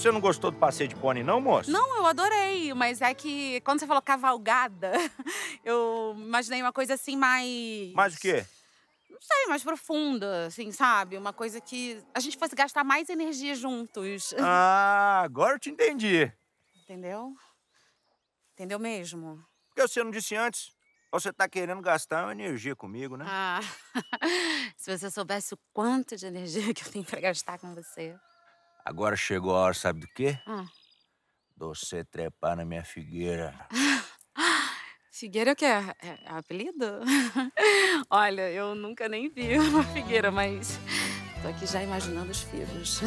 Você não gostou do passeio de pônei, não, moço? Não, eu adorei, mas é que quando você falou cavalgada, eu imaginei uma coisa assim mais... Mais o quê? Não sei, mais profunda, assim, sabe? Uma coisa que a gente fosse gastar mais energia juntos. Ah, agora eu te entendi. Entendeu? Entendeu mesmo? Por que você não disse antes? Você tá querendo gastar uma energia comigo, né? Ah, se você soubesse o quanto de energia que eu tenho pra gastar com você. Agora chegou a hora, sabe do quê? Ah. De você trepar na minha figueira. Figueira o quê? É apelido? Olha, eu nunca nem vi uma figueira, mas tô aqui já imaginando os figos.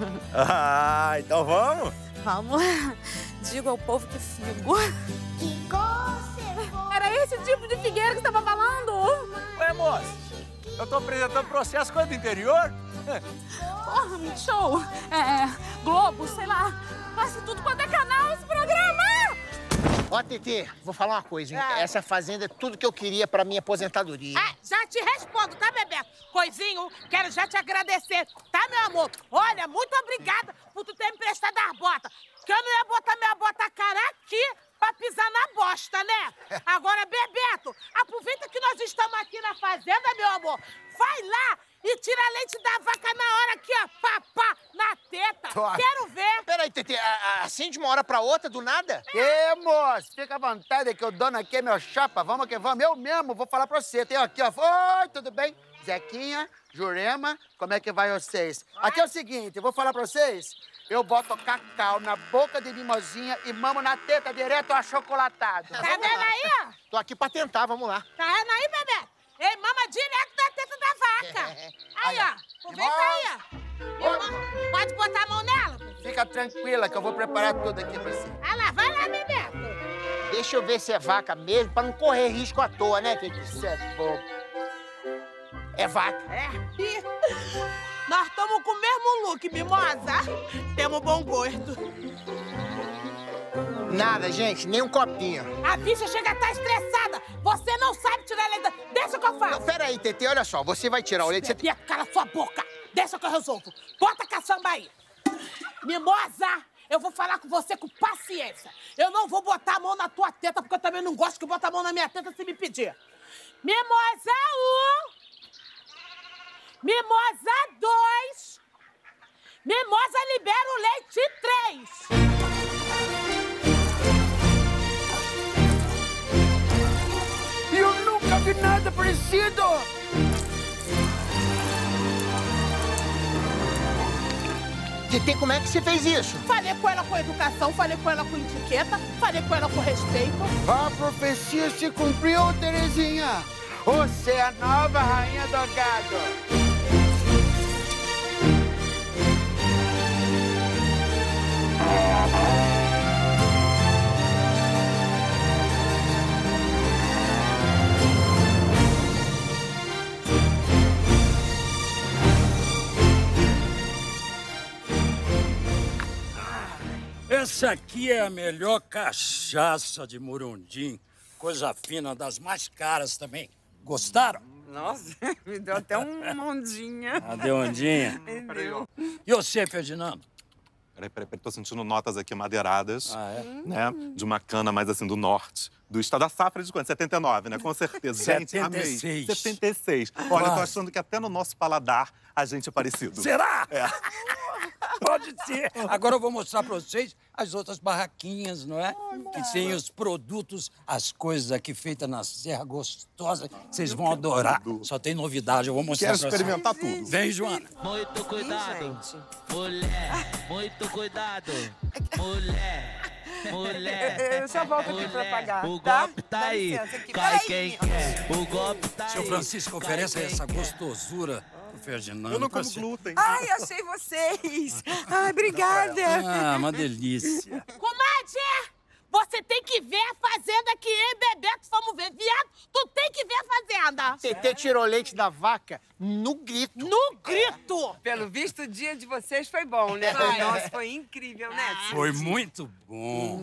Ah, então vamos? Vamos. Digo ao povo que figo. Que conservou. Era esse tipo de figueira que você tava falando? Ué, moço, eu tô apresentando processo com a do interior. Porra, show. Globo, sei lá. Passa tudo quanto é canal esse programa. Ó, Tetê, vou falar uma coisa, hein? Essa fazenda é tudo que eu queria pra minha aposentadoria. Já te respondo, tá, Bebeto? Coisinho, quero já te agradecer, tá, meu amor? Olha, muito obrigada por tu ter me emprestado as botas. Que eu não ia botar minha bota cara aqui pra pisar na bosta, né? Agora, Bebeto, aproveita que nós estamos aqui na fazenda, meu amor. Vai lá e tira leite da vaca na hora aqui, ó, pá, na teta. Tô. Quero ver. Peraí, Tetê, assim de uma hora pra outra, do nada? Moço, fica à vontade que o dono aqui é meu chapa. Vamos que vamos. Eu mesmo vou falar pra você. Tem aqui, ó. Oi, tudo bem? Zequinha, Jurema, como é que vai vocês? Aqui é o seguinte, eu vou falar pra vocês. Eu boto cacau na boca de mimosinha e mamo na teta direto achocolatado. Tá vendo aí, ó? Tô aqui pra tentar, vamos lá. Tá vendo aí, Bebeto? Ei, mama direto da teta da vaca. Aí, ó. Aproveita aí, ó. Pode botar a mão nela? Fica tranquila que eu vou preparar tudo aqui pra você. Vai lá, Bebeto. Deixa eu ver se é vaca mesmo, pra não correr risco à toa, né, Tetê? Isso é bobo. É vaca. Ih, nós estamos com o mesmo look, mimosa. Temos bom gosto. Nada, gente, nem um copinho. A bicha chega a estar estressada. Você não sabe tirar leite. Deixa que eu faço. Não, peraí, Tetê, olha só, você vai tirar o leite... Você... Bebê, cala sua boca. Deixa que eu resolvo. Bota a caçamba aí. Mimosa, eu vou falar com você com paciência. Eu não vou botar a mão na tua teta, porque eu também não gosto que bota a mão na minha teta se me pedir. Mimosa 1. Mimosa 2. Mimosa libera o leite 3. Eu nunca vi nada parecido! Tetê, como é que você fez isso? Falei com ela com educação, falei com ela com etiqueta, falei com ela com respeito. A profecia se cumpriu, Terezinha! Você é a nova rainha do gado! Essa aqui é a melhor cachaça de Murundi. Coisa fina, das mais caras também. Gostaram? Nossa, me deu até uma ondinha. Deu ondinha? Me deu. E você, Ferdinando? Peraí, tô sentindo notas aqui madeiradas, né? Hum. De uma cana mais assim do norte. Do estado da safra de quanto? 79, né? Com certeza. Gente, 76. amei. 76. Olha, eu tô achando que até no nosso paladar a gente é parecido. Será? É. Pode ser. Agora eu vou mostrar pra vocês as outras barraquinhas, não é? Que tem os produtos, as coisas aqui feitas na serra, gostosas. Vocês vão adorar. Só tem novidade, eu vou mostrar Quero pra vocês. experimentar tudo. Vem, Joana. Muito cuidado, mulher. Muito cuidado, mulher. Mulher. Eu já volto aqui pra pagar, O tá? golpe tá Dá aí. licença aqui. Cai Peraí, quem menino. quer. O golpe tá aí. Seu Francisco, oferece Cai essa quem quer. gostosura pro Ferdinando. Eu não como Você- glúten. Ai, achei vocês. Ai, obrigada. Ah, uma delícia. Comadre, você tem que ver a fazenda que eu e Bebeto fomos ver. Viado, tu tem que ver a fazenda. Tetê tirou leite da vaca no grito. No grito. Pelo visto, o dia de vocês foi bom, né? Foi. Nossa, foi incrível, né? Foi muito bom.